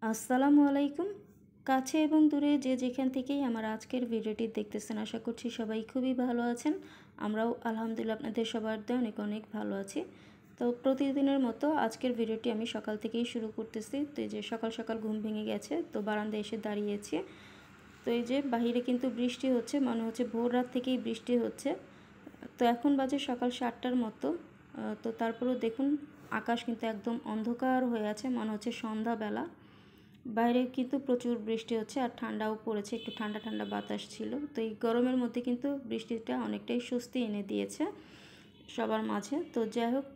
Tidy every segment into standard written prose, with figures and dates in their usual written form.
আসসালামু আলাইকুম। কাছে এবং দূরে যে যেখান থেকেই আমার আজকের ভিডিওটি দেখতেছেন, আশা করছি সবাই খুবই ভালো আছেন। আমরাও আলহামদুলিল্লাহ আপনাদের সবার দয়ায় অনেক অনেক ভালো আছি। তো প্রতিদিনের মতো আজকের ভিডিওটি আমি সকাল থেকেই শুরু করতেছি। তো এই যে সকাল সকাল ঘুম ভেঙে গেছে, তো বারান্দায় এসে দাঁড়িয়েছি। তো এই যে বাহিরে কিন্তু বৃষ্টি হচ্ছে, মনে হচ্ছে ভোর রাত থেকেই বৃষ্টি হচ্ছে। তো এখন বাজে সকাল 7টার মতো। তো তারপরেও দেখুন আকাশ কিন্তু একদম অন্ধকার হয়ে আছে, মনে হচ্ছে সন্ধ্যাবেলা। বাইরে কিন্তু প্রচুর বৃষ্টি হচ্ছে আর ঠান্ডাও পড়েছে, একটু ঠান্ডা ঠান্ডা বাতাস ছিল। তো এই গরমের মধ্যে কিন্তু বৃষ্টিটা অনেকটাই স্বস্তি এনে দিয়েছে সবার মাঝে। তো যাই হোক,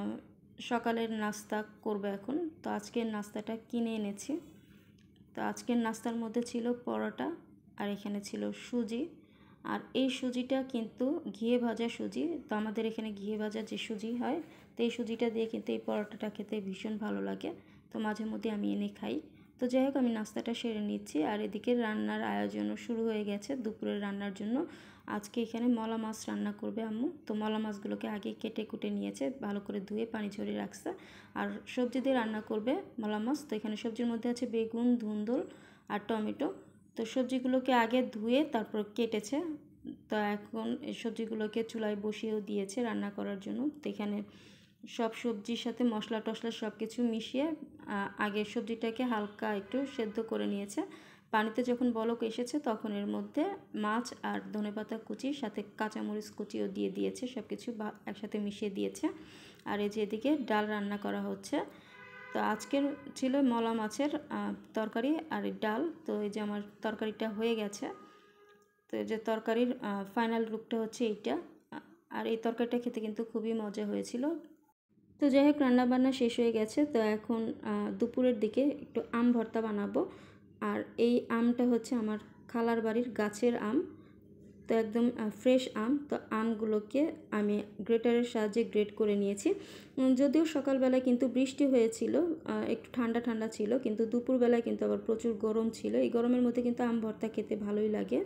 সকালের নাস্তা করবো এখন। তো আজকের নাস্তাটা কিনে এনেছি। তো আজকের নাস্তার মধ্যে ছিল পরোটা, আর এখানে ছিল সুজি। আর এই সুজিটা কিন্তু ঘিয়ে ভাজা সুজি। তো আমাদের এখানে ঘিয়ে ভাজা যে সুজি হয়, তো এই সুজিটা দিয়ে কিন্তু এই পরোটাটা খেতে ভীষণ ভালো লাগে। তো মাঝে মধ্যে আমি এনে খাই। তো যাই হোক, আমি নাস্তাটা সেরে নিচ্ছি। আর এদিকে রান্নার আয়োজনও শুরু হয়ে গেছে দুপুরের রান্নার জন্য। আজকে এখানে মলা মাছ রান্না করবে আম্মু। তো মলা মাছগুলোকে আগে কেটে কুটে নিয়েছে, ভালো করে ধুয়ে পানি ঝরিয়ে রাখছে। আর সবজি দিয়ে রান্না করবে মলা মাছ। তো এখানে সবজির মধ্যে আছে বেগুন, ধুন্দুল আর টমেটো। তো সবজিগুলোকে আগে ধুয়ে তারপর কেটেছে। তো এখন এই সবজিগুলোকে চুলায় বসিয়েও দিয়েছে রান্না করার জন্য। তো এখানে সব সবজির সাথে মশলা টশলা সব কিছু মিশিয়ে আগে সবজিটাকে হালকা একটু সেদ্ধ করে নিয়েছে। পানিতে যখন বলক এসেছে তখন এর মধ্যে মাছ আর ধনেপাতা কুচির সাথে কাঁচামরিচ কুচিও দিয়ে দিয়েছে, সব কিছু একসাথে মিশিয়ে দিয়েছে। আর এই যে এদিকে ডাল রান্না করা হচ্ছে। তো আজকের ছিল মলা মাছের তরকারি আর ডাল। তো এই যে আমার তরকারিটা হয়ে গেছে। তো এই যে তরকারির ফাইনাল লুকটা হচ্ছে এইটা। আর এই তরকারিটা খেতে কিন্তু খুবই মজা হয়েছিল। তো যাই হোক, রান্নাবান্না শেষ হয়ে গেছে। তো এখন দুপুরের দিকে একটু আম ভর্তা বানাবো। আর এই আমটা হচ্ছে আমার খালার বাড়ির গাছের আম। তো একদম ফ্রেশ আম। তো আমগুলোকে আমি গ্রেটারের সাহায্যে গ্রেট করে নিয়েছি। যদিও সকালবেলায় কিন্তু বৃষ্টি হয়েছিল, একটু ঠান্ডা ঠান্ডা ছিল, কিন্তু দুপুরবেলায় কিন্তু আবার প্রচুর গরম ছিল। এই গরমের মধ্যে কিন্তু আম ভর্তা খেতে ভালোই লাগে।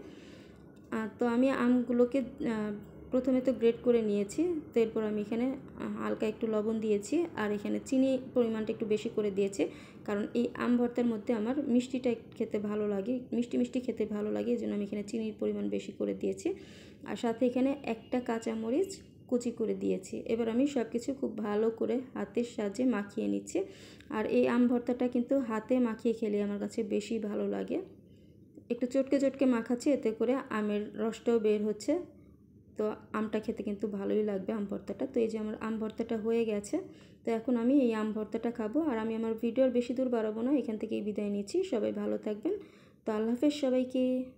তো আমি আমগুলোকে প্রথমে তো গ্রেট করে নিয়েছি। তো এরপর আমি এখানে হালকা একটু লবণ দিয়েছি, আর এখানে চিনি পরিমাণটা একটু বেশি করে দিয়েছি, কারণ এই আম ভর্তার মধ্যে আমার মিষ্টিটা খেতে ভালো লাগে, মিষ্টি মিষ্টি খেতে ভালো লাগে, এই জন্য আমি এখানে চিনির পরিমাণ বেশি করে দিয়েছি। আর সাথে এখানে একটা কাঁচামরিচ কুচি করে দিয়েছি। এবার আমি সব কিছু খুব ভালো করে হাতের সাহায্যে মাখিয়ে নিচ্ছি। আর এই আম ভর্তাটা কিন্তু হাতে মাখিয়ে খেলে আমার কাছে বেশি ভালো লাগে। একটু চটকে চটকে মাখাচ্ছি, এতে করে আমের রসটাও বের হচ্ছে। তো আমটা খেতে কিন্তু ভালোই লাগবে আম ভর্তাটা। তো এই যে আমার আম ভর্তাটা হয়ে গেছে। তো এখন আমি এই আম ভর্তাটা খাবো। আর আমি আমার ভিডিওর বেশি দূর বাড়াবো না, এখান থেকেই বিদায় নিচ্ছি। সবাই ভালো থাকবেন। তো আল্লাহ হাফেজ সবাইকে।